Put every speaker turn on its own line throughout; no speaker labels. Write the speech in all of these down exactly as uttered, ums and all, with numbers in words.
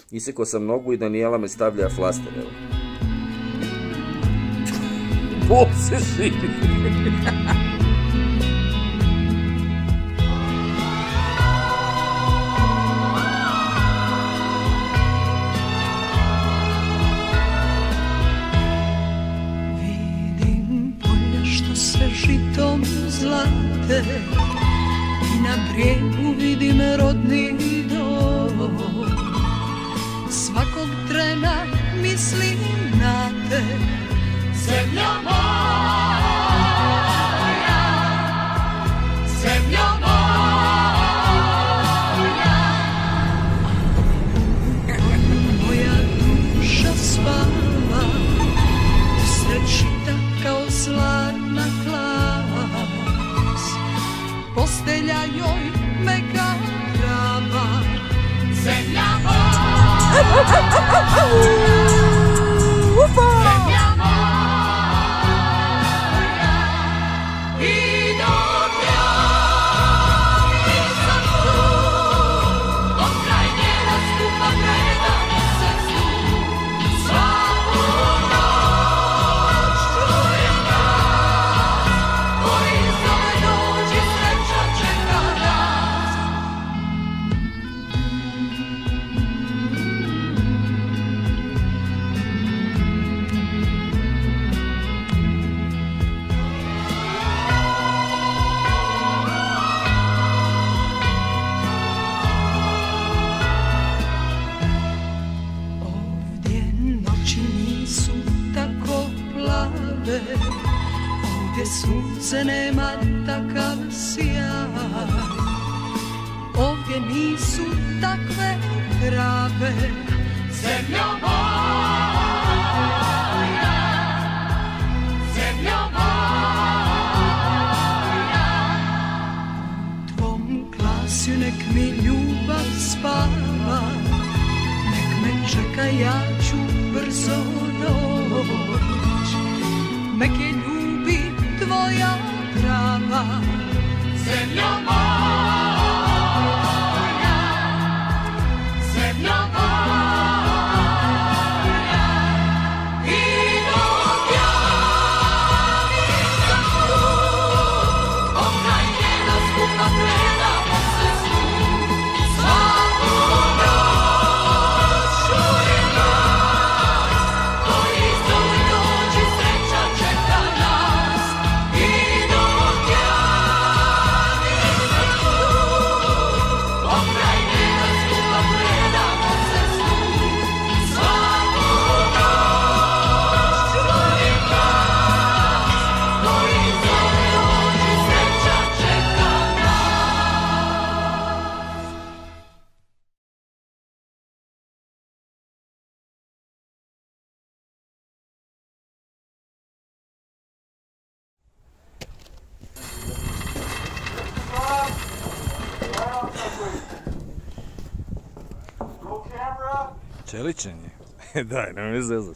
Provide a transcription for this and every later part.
Isekao sam nogu i Danijela me stavlja flaster, evo. Bol se širi.
Vidim polja što se žitom zlate i na brijegu vidim rodni dom. Svakog trena mislim na te, zemlja moja, zemlja moja. Moja duša spava, usred žita kao sladna klas. Postelja joj meka trava, zemlja moja. Zemlja moja, i dok ja nisam tu, dok kraj njena skupa predamo se snu. Svaku noć čujem glas koji zove dođi, sreća čeka nas. Ovdje noći nisu tako plave, ovdje sunce nema takav sjaj, ovdje nisu takve trave, zemlja moja, zemlja moja. U tvom glasju nek mi ljubav spava, nek me čeka, ja ću brzo doć. Nek je ljubi tvoja trava, zemlja moja, zemlja moja. I dok ja nisam tu, dok kraj njena skupa predamo se snu. Svaku noć čujem glas koji zove dođi, sreća čeka nas. I dok ja nisam tu, dok kraj njena skupa predamo se snu. Svaku noć čujem glas koji zove dođi, sreća čeka nas.
Čeličenje? Daj, nemoj me zezaš.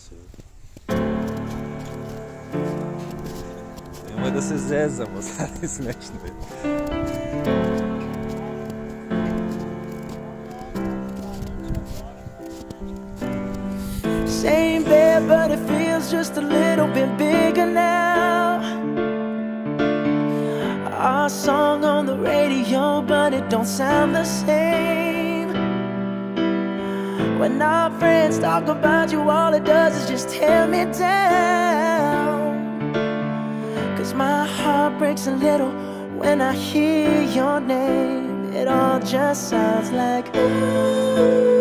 Nemoj da se zezamo, sad je smešno.
Same bed, but it feels just a little bit bigger now. Our song on the radio, but it don't sound the same. When our friends talk about you, all it does is just tear me down. Cause my heart breaks a little when I hear your name. It all just sounds like ooh.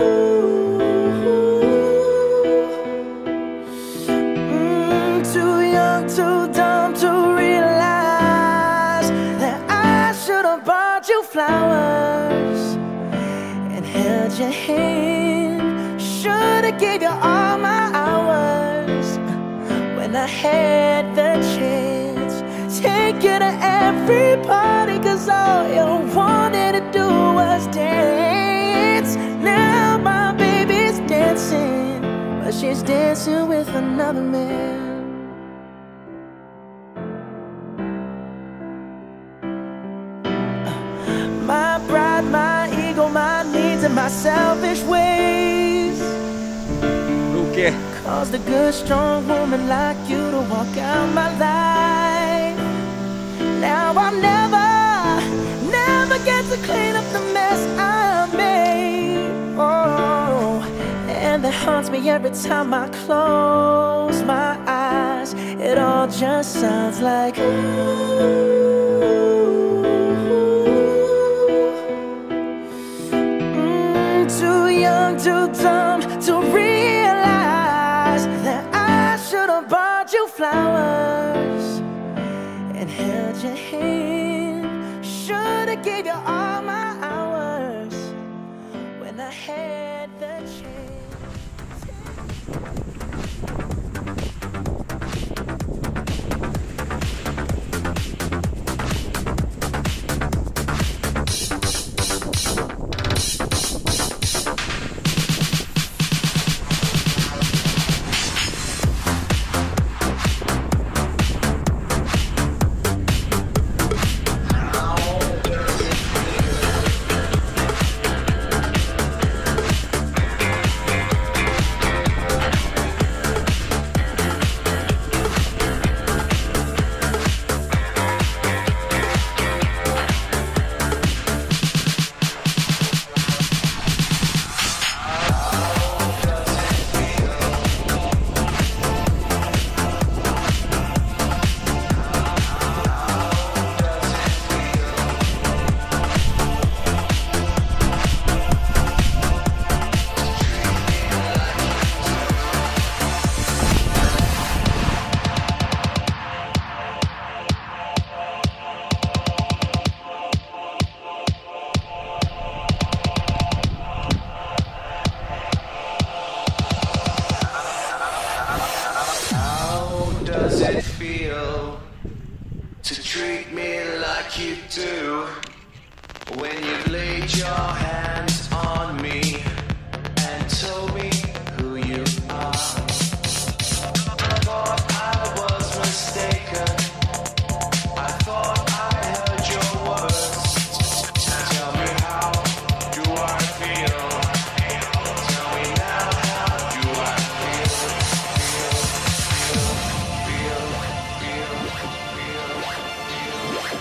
Too dumb to realize that I should have bought you flowers and held your hand. Should have gave you all my hours when I had the chance. Take you to every party, cause all you wanted to do was dance. Now my baby's dancing, but she's dancing with another man. My pride, my ego, my needs, and my selfish ways
je.
Caused a good, strong woman like you to walk out my life. Now I'll never, never get to clean up the mess I made. Oh, and that haunts me every time I close my eyes. It all just sounds like ooh. Mm, too young, too dumb to realize that I should have bought you flowers and held your hand. Should have gave you all my hours when I had the chance.
Does it feel to treat me like you do when you've laid your hands on me and told me who you are? Thought I was mistaken. I thought I heard your words. Tell me, how do I feel? Tell me now, how do I feel? Feel, feel, feel, feel,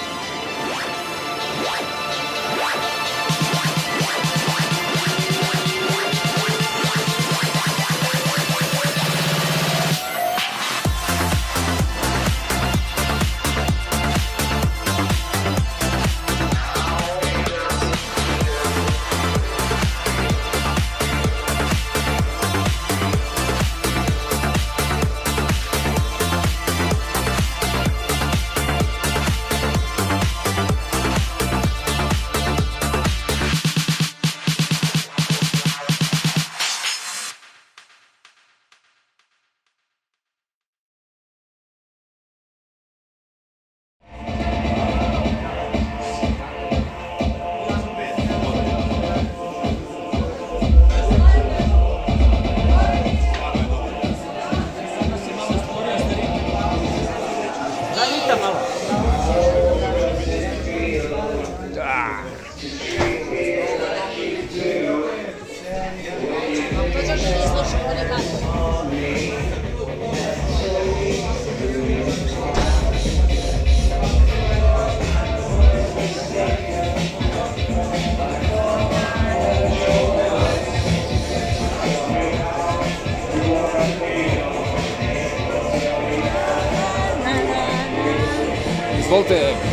Izvolite,